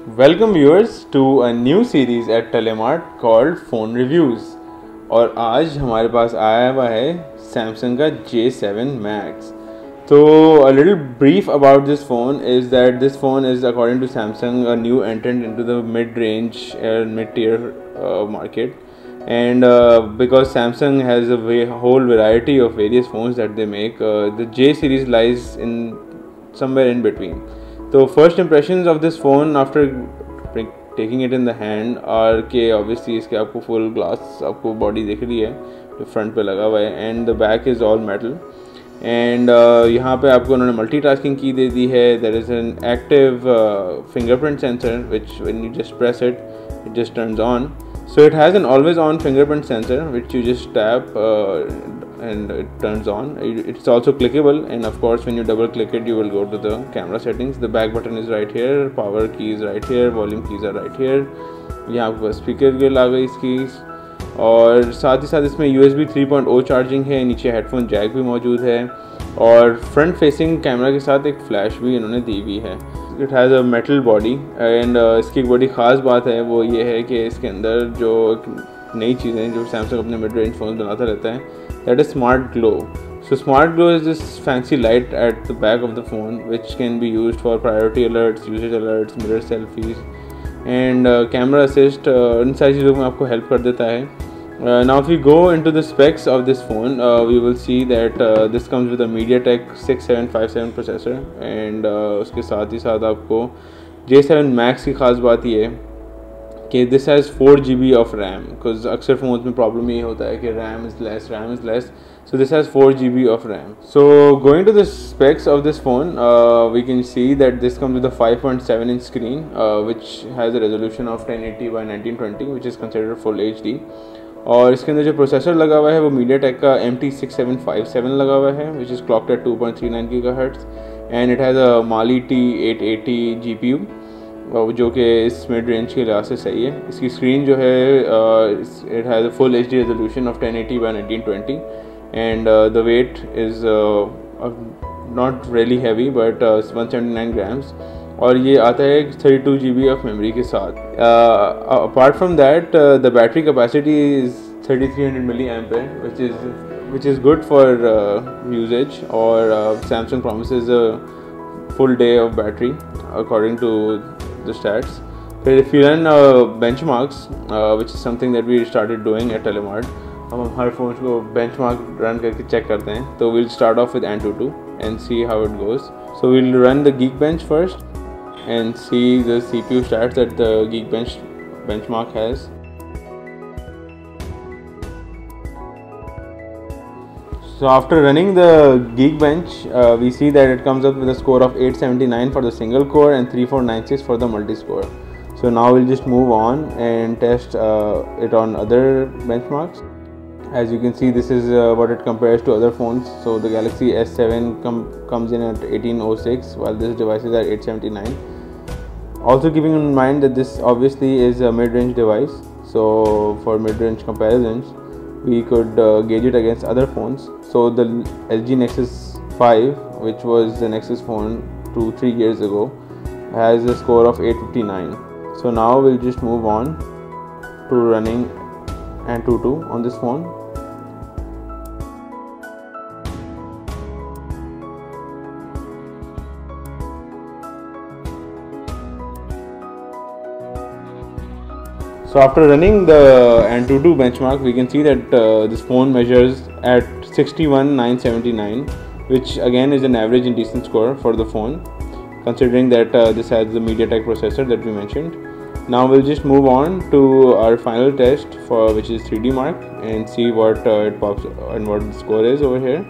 Welcome viewers to a new series at Telemart called Phone Reviews और आज हमारे पास आया हुआ है Samsung का J7 Max. So a little brief about this phone is that this phone is, according to Samsung, a new entrant into the mid-range and mid-tier market, and because Samsung has a whole variety of various phones that they make, the J series lies in somewhere in between. तो first impressions of this phone after taking it in the hand are के obviously इसके आपको full glass आपको body दिख रही है जो front पे लगा हुआ है and the back is all metal and यहाँ पे आपको उन्होंने मल्टीटास्किंग की दे दी है. There is an active fingerprint sensor which when you just press it just turns on. So it has an always on fingerprint sensor which you just tap and it turns on. It's also clickable, and of course when you double click it you will go to the camera settings. The back button is right here, power key is right here, volume keys are right here. यहाँ पर speaker grill आ गई इसकी और साथ ही साथ इसमें USB 3.0 charging है. नीचे हेडफोन जैक भी मौजूद है और फ्रंट फेसिंग कैमरा के साथ एक फ्लैश भी इन्होंने दी हुई है. It has a metal body and इसकी एक बड़ी ख़ास बात है वो ये है कि इसके अंदर जो नई चीज़ें जो सैमसंग अपने मिड रेंज फ़ोन बनाता रहता है, that is smart glow. So smart glow is this fancy light at the back of the phone which can be used for priority alerts, usage alerts, mirror selfies and camera assist. इन सारी चीज़ों में आपको help कर देता है. Now if we go into the specs of this phone, we will see that this comes with a MediaTek 6757 processor and उसके साथ ही साथ आपको J7 Max की ख़ास बात ये है कि this has 4 GB of RAM, because अक्सर फ़ोन्स में प्रॉब्लम ये होता है कि RAM is less. So this has 4 GB of RAM. So going to the specs of this phone, we can see that this comes with a 5.7 inch screen which has a resolution of 1080 by 1920 which is considered full HD. और इसके अंदर जो processor लगा हुआ है वो MediaTek का MT6757 लगा हुआ है which is clocked at 2.39 GHz and it has a Mali T880 GPU जो कि इस मिड रेंज के लिहाज से सही है. इसकी स्क्रीन जो है it has a full HD resolution of 1080 by 1920 and the weight is not really heavy but 179 grams और ये आता है 32 GB ऑफ मेमोरी के साथ. Apart from that the battery capacity is 3300 mAh which is good for usage और Samsung promises a full day of battery according to the stats. If you run benchmarks, which is something that we started doing at Telemart, हम हर phone को benchmark run करके check करते हैं. तो we'll start off with Antutu and see how it goes. So we'll run the Geekbench first and see the CPU stats that the Geekbench benchmark has. So after running the Geekbench, we see that it comes up with a score of 879 for the single core and 3496 for the multi-score. So now we'll just move on and test it on other benchmarks. As you can see, this is what it compares to other phones. So the Galaxy S7 comes in at 1806 while this device is at 879. Also keeping in mind that this obviously is a mid-range device, so for mid-range comparisons we could gauge it against other phones. So the LG Nexus 5, which was the Nexus phone 2-3 years ago, has a score of 859. So now we'll just move on to running Antutu on this phone. So after running the Antutu benchmark, we can see that this phone measures at 61,979, which again is an average and decent score for the phone, considering that this has the MediaTek processor that we mentioned. Now we'll just move on to our final test, which is 3D Mark, and see what it pops and what the score is over here.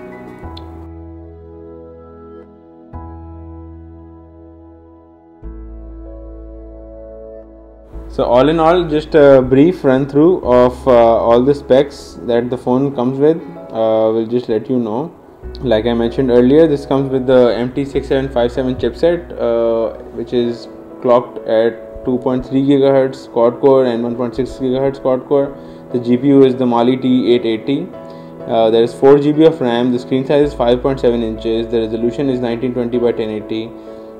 So all in all, just a brief run through of all the specs that the phone comes with. We'll just let you know. Like I mentioned earlier, this comes with the MT6757 chipset, which is clocked at 2.3 GHz quad core and 1.6 GHz quad core. The GPU is the Mali T880. There is 4 GB of RAM. The screen size is 5.7 inches. The resolution is 1920 by 1080.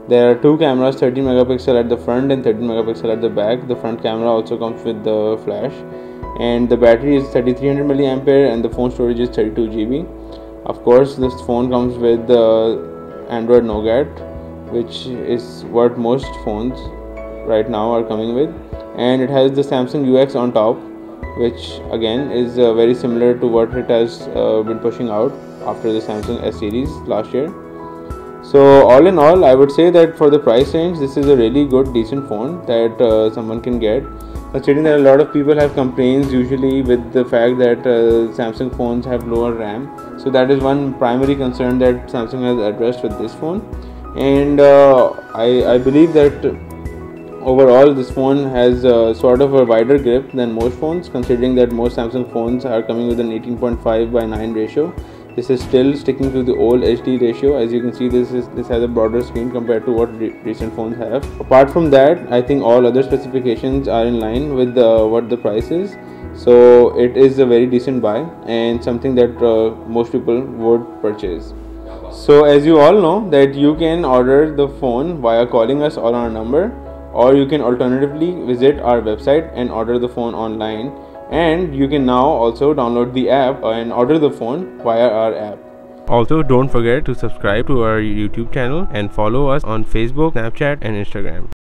There are two cameras, 13 megapixel at the front and 13 megapixel at the back. The front camera also comes with the flash, and the battery is 3300 milliampere and the phone storage is 32 GB. Of course, this phone comes with Android Nougat, which is what most phones right now are coming with, and it has the Samsung UX on top, which again is very similar to what it has been pushing out after the Samsung S series last year. So all in all, I would say that for the price range, this is a really good, decent phone that someone can get. Considering that a lot of people have complaints usually with the fact that Samsung phones have lower RAM, so that is one primary concern that Samsung has addressed with this phone. And I believe that overall this phone has sort of a wider grip than most phones, considering that most Samsung phones are coming with an 18.5:9 ratio. This is still sticking to the old HD ratio. As you can see, this has a broader screen compared to what recent phones have. Apart from that, I think all other specifications are in line with what the price is. So it is a very decent buy and something that most people would purchase. So as you all know that you can order the phone via calling us on our number, or you can alternatively visit our website and order the phone online. And you can now also download the app and order the phone via our app. Also, don't forget to subscribe to our YouTube channel and follow us on Facebook, Snapchat and Instagram.